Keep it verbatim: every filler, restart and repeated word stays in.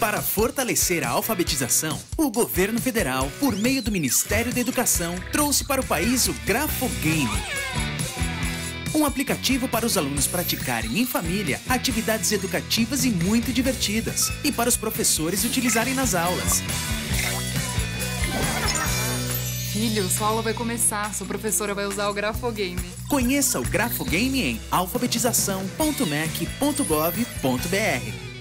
Para fortalecer a alfabetização, o governo federal, por meio do Ministério da Educação, trouxe para o país o Grafogame. Um aplicativo para os alunos praticarem em família atividades educativas e muito divertidas. E para os professores utilizarem nas aulas. Filho, sua aula vai começar. Sua professora vai usar o Grafogame. Conheça o Grafogame em alfabetização ponto mec ponto gov ponto br.